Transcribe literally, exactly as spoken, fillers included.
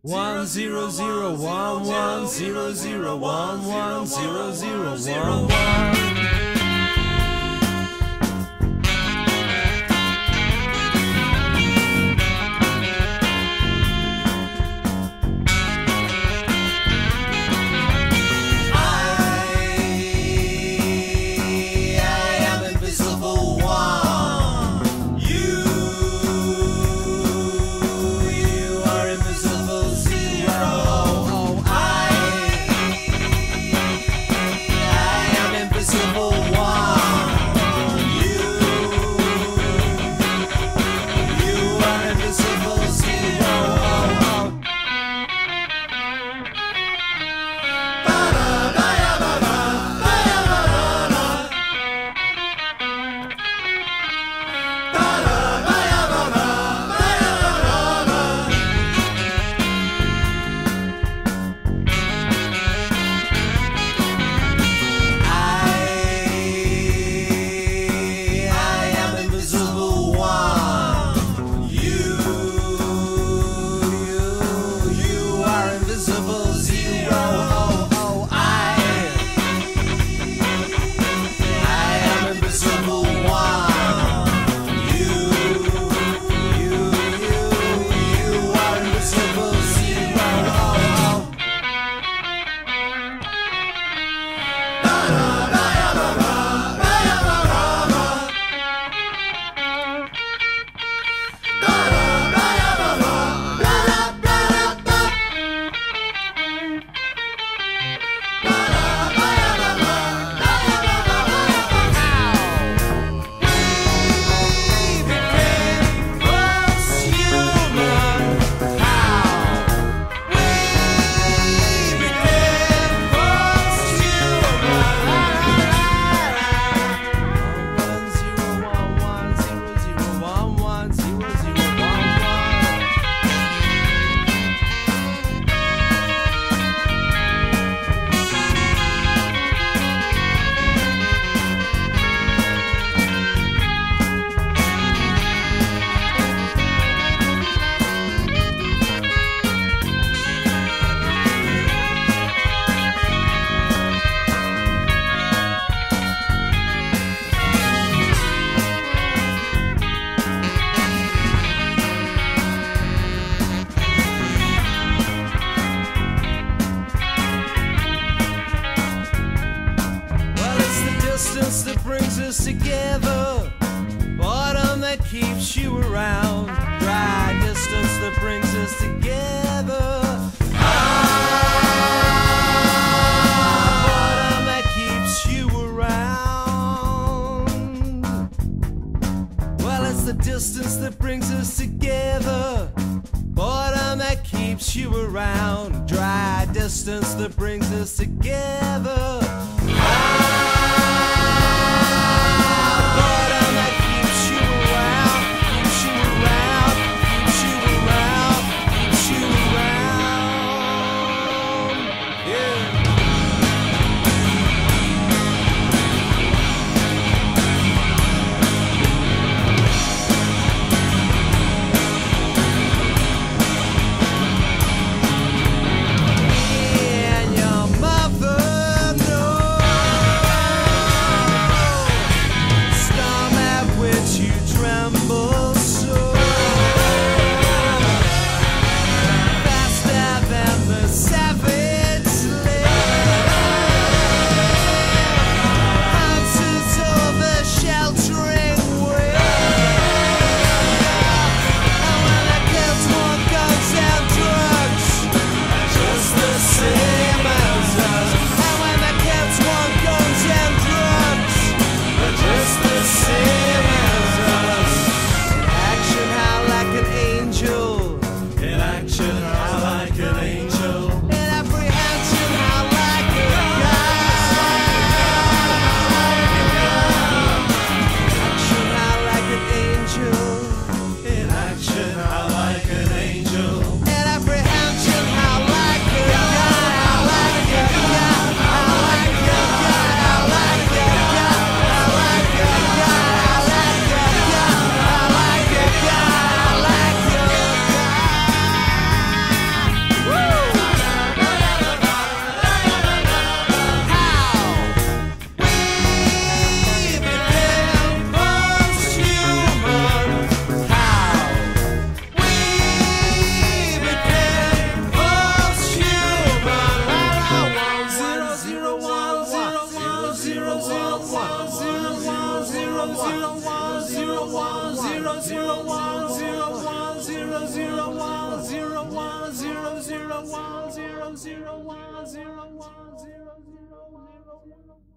One zero zero one one zero zero one one zero zero one one. That brings us together, boredom that keeps you around, dry distance that brings us together. Ah, boredom that keeps you around. Well, it's the distance that brings us together, boredom that keeps you around, dry distance that brings us together. Ah, zero zero one zero one zero zero zero one zero zero zero one zero zero